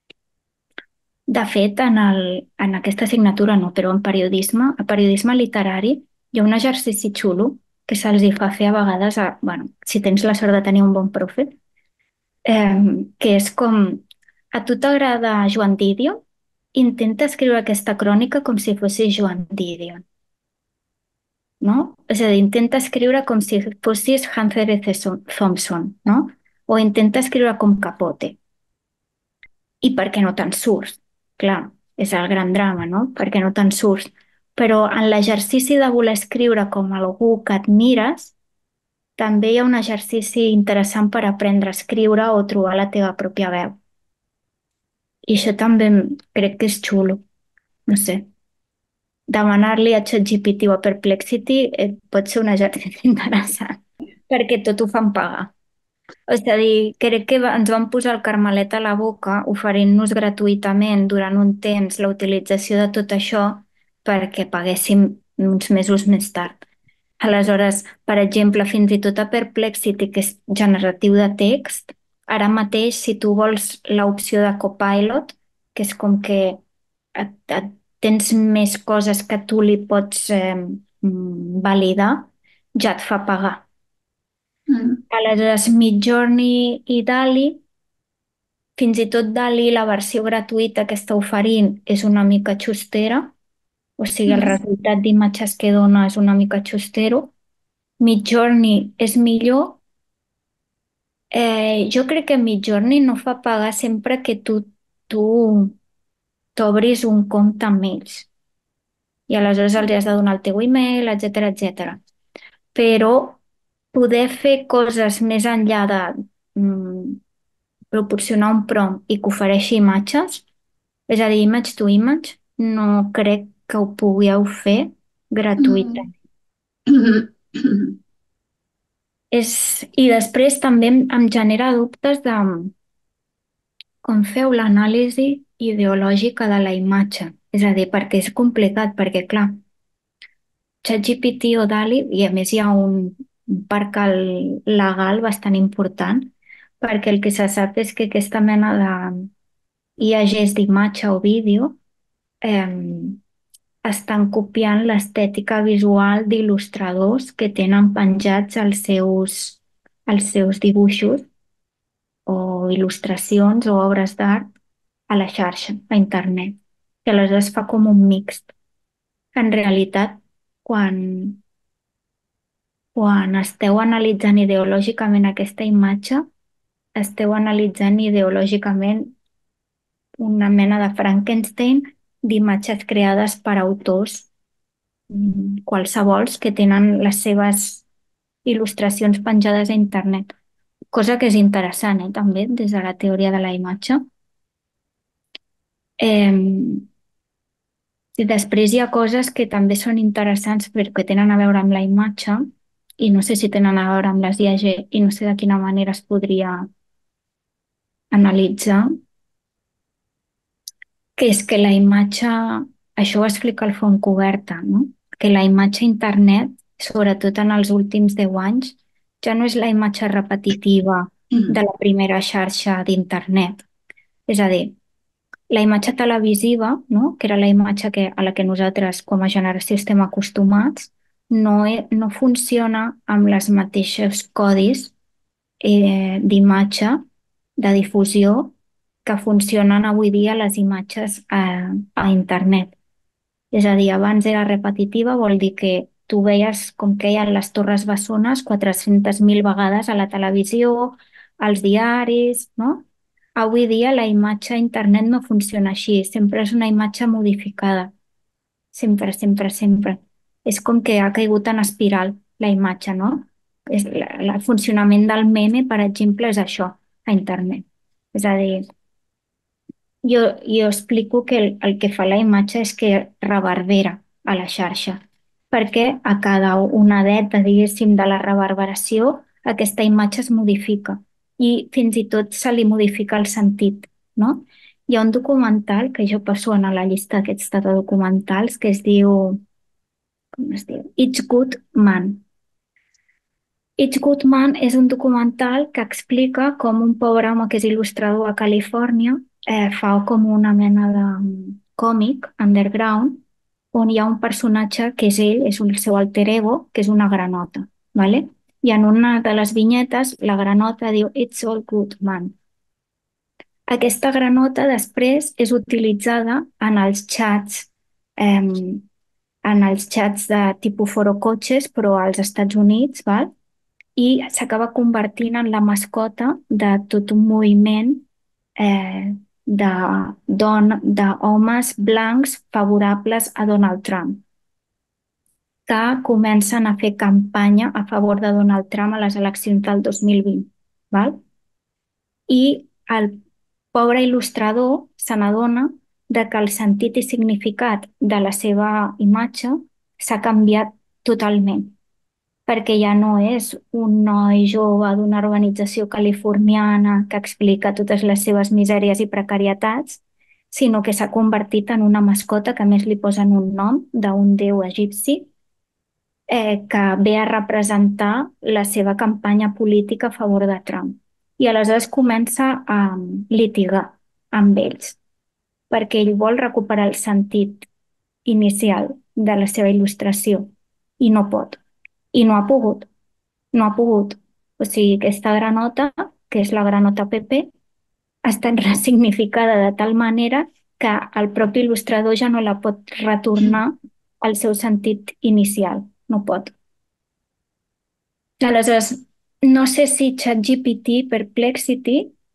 De fet, en, el, en aquesta assignatura no, però en periodisme, a periodisme literari, hi ha un exercici xulo que se'ls hi fa fer a vegades, a, bueno, si tens la sort de tenir un bon profe, eh, que és com, a tu t'agrada Joan Didion? Intenta escriure aquesta crònica com si fossis Joan Didion, no? És a dir, intenta escriure com si fossis Hans R C. Thompson, no? O intenta escriure com Capote. I per què no te'n surts? Clar, és el gran drama, no? Per què no te'n surts? Però en l'exercici de voler escriure com algú que admires, també hi ha un exercici interessant per aprendre a escriure o trobar la teva pròpia veu. I això també em- crec que és xulo. No sé, demanar-li a ChatGPT o a Perplexity eh, pot ser un exercici interessant, perquè tot ho fan pagar. És a dir, crec que va- ens van posar el carmelet a la boca oferint-nos gratuïtament durant un temps la utilització de tot això perquè paguéssim uns mesos més tard. Aleshores, per exemple, fins i tot a Perplexity, que és generatiu de text, ara mateix, si tu vols l'opció de Copilot, que és com que et, et, tens més coses que tu li pots eh, mm, validar, ja et fa pagar. Mm, Aleshores, Midjourney i Dali, fins i tot Dali, la versió gratuïta que està oferint és una mica xustera, o sigui, el mm, resultat d'imatges que dona és una mica xustero. Midjourney és millor. Eh, jo crec que Midjourney no fa pagar sempre que tu, tu t'obris un compte amb ells i aleshores els has de donar el teu email, etcètera, etcètera. Però poder fer coses més enllà de mm, proporcionar un prompt i que ofereixi imatges, és a dir, image to image, no crec que ho pugueu fer gratuïta. mm. És, I després també em, em genera dubtes de com feu l'anàlisi ideològica de la imatge. És a dir, perquè és complicat, perquè clar, ChatGPT o DALI, i a més hi ha un, un parc al- legal bastant important, perquè el que se sap és que aquesta mena de I A Gs d'imatge o vídeo eh, estan copiant l'estètica visual d'il·lustradors que tenen penjats els seus, els seus dibuixos o il·lustracions o obres d'art a la xarxa, a internet, que aleshores fa com un mixt. En realitat, quan, quan esteu analitzant ideològicament aquesta imatge, esteu analitzant ideològicament una mena de Frankenstein d'imatges creades per autors mm, qualsevols que tenen les seves il·lustracions penjades a internet. Cosa que és interessant, eh, també, des de la teoria de la imatge. Eh, i després hi ha coses que també són interessants perquè tenen a veure amb la imatge i no sé si tenen a veure amb les I A G i no sé de quina manera es podria analitzar, que és que la imatge, això ho explica el Fontcoberta, no? Que la imatge a internet, sobretot en els últims deu anys, ja no és la imatge repetitiva de la primera xarxa d'internet. És a dir, la imatge televisiva, no? Que era la imatge que, a la que nosaltres com a generació estem acostumats, no, e- no funciona amb les mateixos codis eh, d'imatge, de difusió, que funcionen avui dia les imatges a, a internet. És a dir, abans era repetitiva, vol dir que tu veies com queien les Torres Bessones quatre-centes mil vegades a la televisió, als diaris, no? Avui dia la imatge a internet no funciona així, sempre és una imatge modificada, sempre, sempre, sempre. És com que ha caigut en espiral la imatge, no? És la, la- el funcionament del meme, per exemple, és això, a internet. És a dir, jo, jo explico que el, el que fa la imatge és que reverbera a la xarxa, perquè a cada una onadeta, diguéssim, de la reverberació, aquesta imatge es modifica i fins i tot se li modifica el sentit, no? Hi ha un documental que jo passo en la llista aquesta de documentals que es diu, com es diu? It's Good Man. It's Good Man és un documental que explica com un pobre home que és il·lustrador a Califòrnia eh, fa com una mena de mm, còmic underground on hi ha un personatge que és ell, és un, el seu alter ego, que és una granota, ¿vale? I en una de les vinyetes la granota diu It's all good, man. Aquesta granota després és utilitzada en els xats, eh, en els xats de tipus foro cotxes, però als Estats Units, val? I s'acaba convertint en la mascota de tot un moviment eh, de don, d'homes blancs favorables a Donald Trump, que comencen a fer campanya a favor de Donald Trump a les eleccions del dos mil vint. Val? I el pobre il·lustrador se n'adona de que el sentit i significat de la seva imatge s'ha canviat totalment, perquè ja no és un noi jove d'una organització californiana que explica totes les seves misèries i precarietats, sinó que s'ha convertit en una mascota que a més li posen un nom d'un déu egipci eh, que ve a representar la seva campanya política a favor de Trump. I aleshores comença a litigar amb ells, perquè ell vol recuperar el sentit inicial de la seva il·lustració i no pot, i no ha pogut, no ha pogut. O sigui, aquesta granota, que és la granota Pepe, ha estat ressignificada de tal manera que el propi il·lustrador ja no la pot retornar al seu sentit inicial, no pot. Aleshores, no sé si ChatGPT, Perplexity,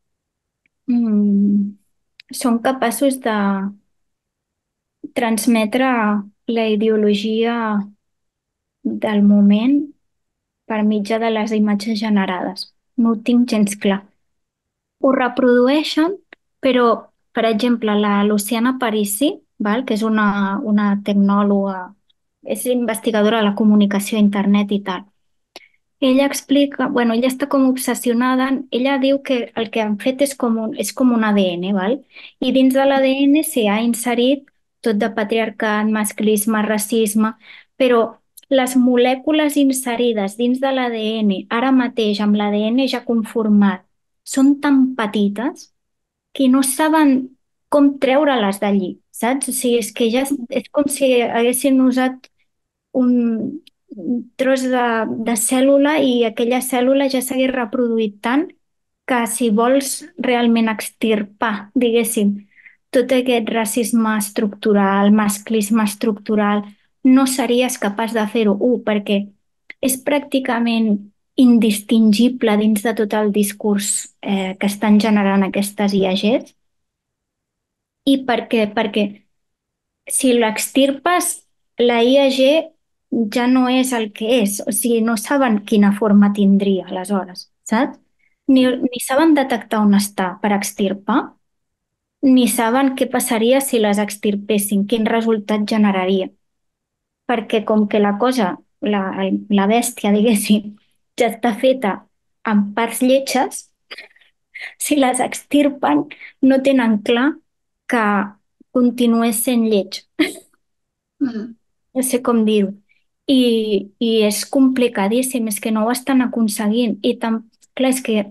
mm, són capaços de transmetre la ideologia del moment per mitjà de les imatges generades. No ho tinc gens clar. Ho reprodueixen, però, per exemple, la Luciana Parisi, val, que és una, una tecnòloga, és investigadora de la comunicació a internet i tal. Ella explica, bueno, ella està com obsessionada, ella diu que el que han fet és com un, és com un A D N, val? I dins de l'A D N s'hi ha inserit tot de patriarcat, masclisme, racisme, però les molècules inserides dins de l'A D N, ara mateix amb l'A D N ja conformat, són tan petites que no saben com treure-les d'allí, saps? O sigui, és que ja és, és com si haguessin usat un, un tros de, de cèl·lula i aquella cèl·lula ja s'hagués reproduït tant que si vols realment extirpar, diguéssim, tot aquest racisme estructural, masclisme estructural, no series capaç de fer-ho. U, perquè és pràcticament indistingible dins de tot el discurs eh, que estan generant aquestes I A Gs. I per què? Perquè si l'extirpes, la I A G ja no és el que és, o sigui, no saben quina forma tindria aleshores, saps? Ni, ni saben detectar on està per extirpar, ni saben què passaria si les extirpessin, quin resultat generaria. Perquè com que la cosa, la, la bèstia, diguéssim, ja està feta amb parts lletges, si les extirpen no tenen clar que continués sent lleig. Mm. No sé com dir-ho. I, I és complicadíssim, és que no ho estan aconseguint. I tam, clar, és que,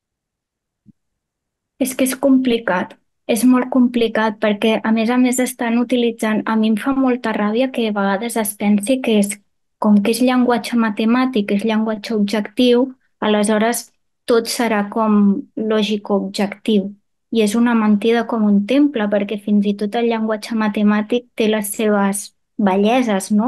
és que és complicat. És molt complicat perquè, a més a més, estan utilitzant... A mi em fa molta ràbia que a vegades es pensi que és, com que és llenguatge matemàtic, és llenguatge objectiu, aleshores tot serà com lògico-objectiu. I és una mentida com un temple, perquè fins i tot el llenguatge matemàtic té les seves belleses, no?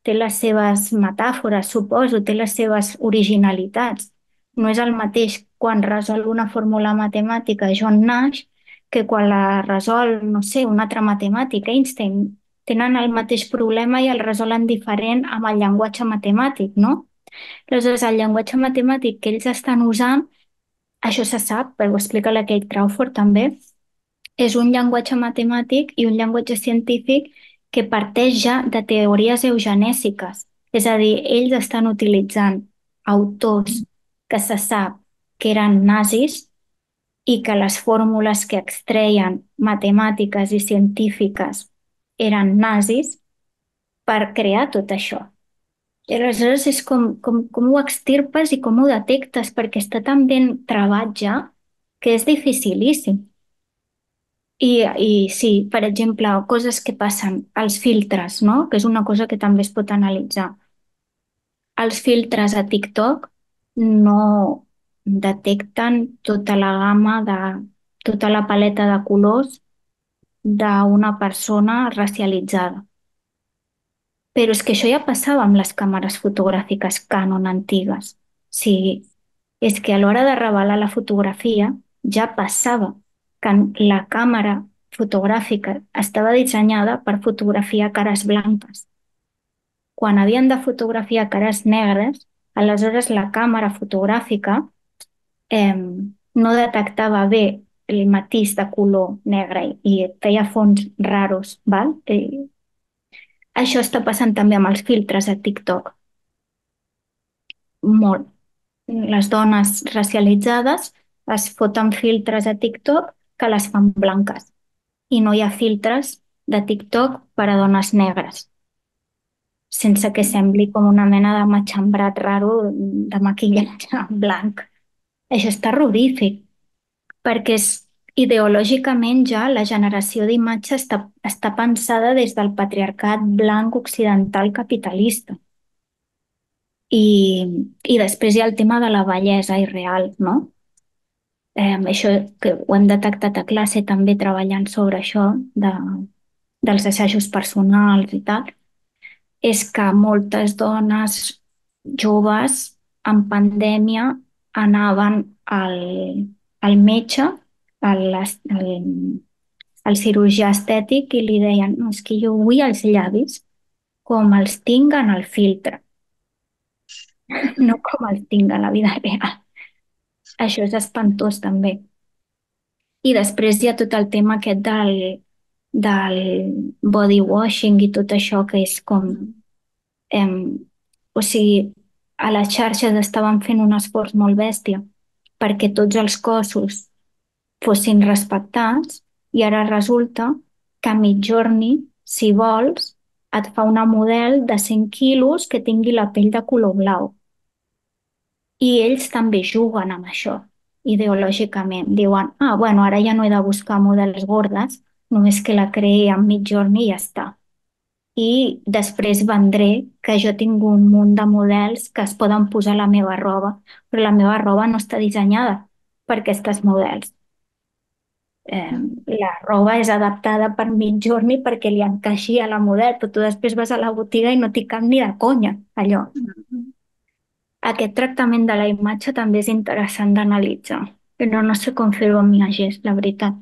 té les seves metàfores, suposo, té les seves originalitats. No és el mateix quan resol una fórmula matemàtica John Nash que quan la resol, no sé, un altre matemàtic, Einstein. Tenen el mateix problema i el resolen diferent amb el llenguatge matemàtic, no? Aleshores, el llenguatge matemàtic que ells estan usant, això se sap, però ho explica la Kate Crawford també, és un llenguatge matemàtic i un llenguatge científic que parteix ja de teories eugenèsiques. És a dir, ells estan utilitzant autors que se sap que eren nazis i que les fórmules que extreien matemàtiques i científiques eren nazis per crear tot això. I aleshores és com, com, com ho extirpes i com ho detectes, perquè està tan ben travat ja que és dificilíssim. I, I sí, per exemple, coses que passen, els filtres, no? Que és una cosa que també es pot analitzar. Els filtres a TikTok no detecten tota la gamma de, tota la paleta de colors d'una persona racialitzada. Però és que això ja passava amb les càmeres fotogràfiques Canon antigues. Sí, és que a l'hora de revelar la fotografia ja passava que la càmera fotogràfica estava dissenyada per fotografiar cares blanques. Quan havien de fotografiar cares negres, aleshores la càmera fotogràfica eh, no detectava bé el matís de color negre i feia fons raros, val? I això està passant també amb els filtres de TikTok. Molt. Les dones racialitzades es foten filtres a TikTok que les fan blanques i no hi ha filtres de TikTok per a dones negres, sense que sembli com una mena de matxembrat raro de maquillatge blanc. Això és terrorífic, perquè és ideològicament ja la generació d'imatge està, està pensada des del patriarcat blanc occidental capitalista. I, I després hi ha el tema de la bellesa irreal, no? Eh, això que ho hem detectat a classe també treballant sobre això de, dels assajos personals i tal, és que moltes dones joves en pandèmia anaven al, al metge, al, al, al cirurgià estètic i li deien, no, és que jo vull els llavis com els tinc en el filtre, no com els tinc a la vida real. Això és espantós també. I després hi ha tot el tema aquest del, del body washing i tot això que és com... Em, o sigui, a les xarxes estaven fent un esforç molt bèstia perquè tots els cossos fossin respectats i ara resulta que a Midjourney, si vols, et fa una model de cent quilos que tingui la pell de color blau. I ells també juguen amb això, ideològicament. Diuen, ah, bueno, ara ja no he de buscar models gordes, només que la creï en Midjourney i ja està. I després vendré que jo tinc un munt de models que es poden posar a la meva roba, però la meva roba no està dissenyada per aquests models. Eh, la roba és adaptada per Midjourney perquè li encaixi a la model, però tu després vas a la botiga i no t'hi cap ni de conya, allò. Aquest tractament de la imatge també és interessant d'analitzar, però no sé com fer-ho amb imatges, la veritat.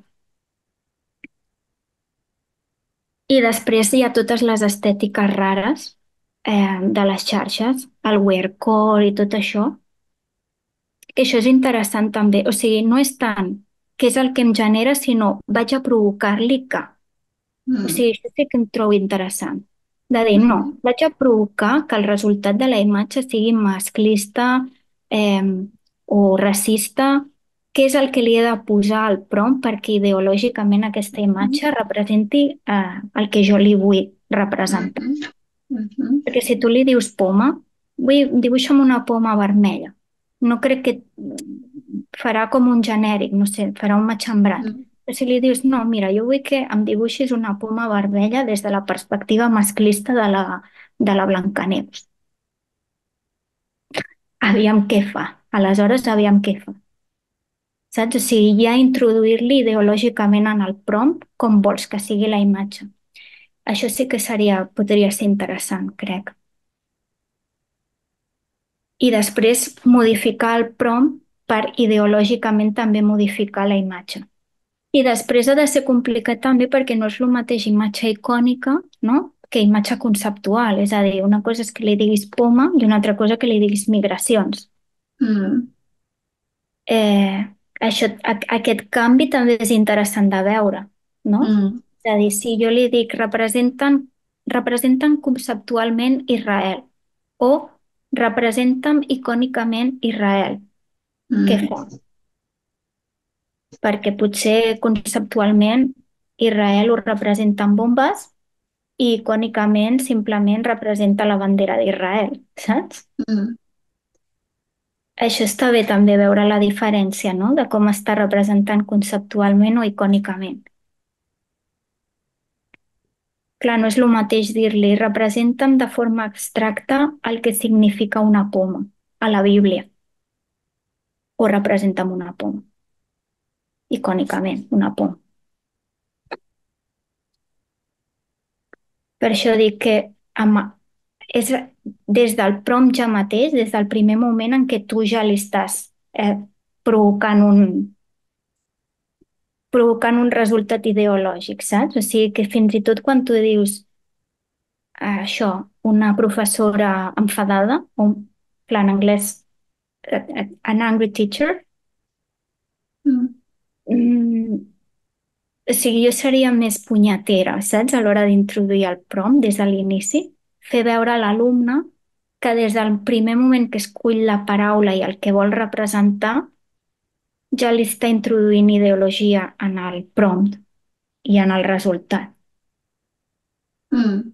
I després hi ha totes les estètiques rares eh, de les xarxes, el wearcore i tot això, que això és interessant també. O sigui, no és tant què és el que em genera, sinó vaig a provocar-li que. O sigui, això sí que em trobo interessant. De dir, no, vaig a provocar que el resultat de la imatge sigui masclista eh, o racista. Què és el que li he de posar al prompt perquè ideològicament aquesta imatge representi eh, el que jo li vull representar. Perquè si tu li dius poma, vull dibuixar una poma vermella. No crec que farà com un genèric, no sé, farà un matxembrat. Però si li dius, no, mira, jo vull que em dibuixis una poma vermella des de la perspectiva masclista de la, de la Blancaneus. Aviam què fa. Aleshores, aviam què fa. Saps? O sigui, ja introduir-li ideològicament en el prompt com vols que sigui la imatge. Això sí que seria, podria ser interessant, crec. i després modificar el prompt per ideològicament també modificar la imatge. I després ha de ser complicat també perquè no és el mateix imatge icònica, no?, que imatge conceptual. És a dir, una cosa és que li diguis poma i una altra cosa que li diguis migracions. mm, Eh, això, a, aquest canvi també és interessant de veure, no? mm, És a dir, si jo li dic representen, representen conceptualment Israel o representen icònicament Israel, què mm, fa? Perquè potser conceptualment Israel ho representa amb bombes i icònicament simplement representa la bandera d'Israel, saps? mm, Això està bé també veure la diferència, no?, de com està representant conceptualment o icònicament. Clar, no és el mateix dir-li representa'm de forma abstracta el que significa una poma a la Bíblia o representa'm una poma, icònicament, una poma. Per això dic que amb, és des del prompt ja mateix, des del primer moment en què tu ja li estàs eh, provocant un, provocant un resultat ideològic, saps? O sigui que fins i tot quan tu dius eh, això, una professora enfadada, o un, clar, en anglès, eh, eh, an angry teacher, mm, mm, o sigui, jo seria més punyetera, saps? A l'hora d'introduir el prompt des de l'inici, fer veure a l'alumne que des del primer moment que escull la paraula i el que vol representar, ja li està introduint ideologia en el prompt i en el resultat. mm,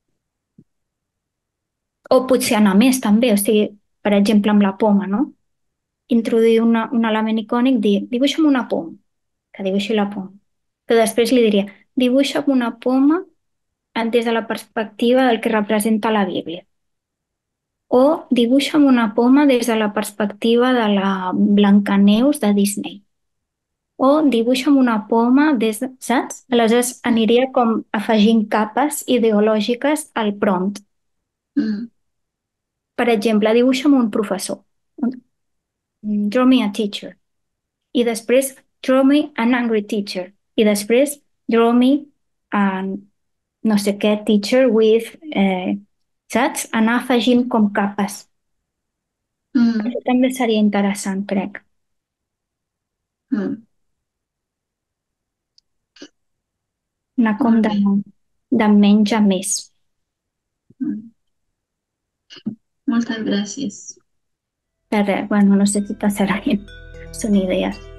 O potser anar més també, o sigui, per exemple, amb la poma, no? Introduir una, un element icònic, dir, dibuixa'm una poma, que dibuixi la poma. Però després li diria, dibuixa'm una poma eh, des de la perspectiva del que representa la Bíblia. O dibuixa'm una poma des de la perspectiva de la Blancaneus de Disney. O dibuixa'm una poma des de... Saps? Aleshores aniria com afegint capes ideològiques al prompt. mm, Per exemple, dibuixa'm un professor. Draw me a teacher. I després, draw me an angry teacher. I després, draw me an no sé què teacher with... Eh, saps? Anar afegint com capes. mm, Això també seria interessant, crec. mm. Anar com Molt de, bé. de menys a més. Mm. Moltes gràcies. De res, bueno, no sé si passarà. Són idees.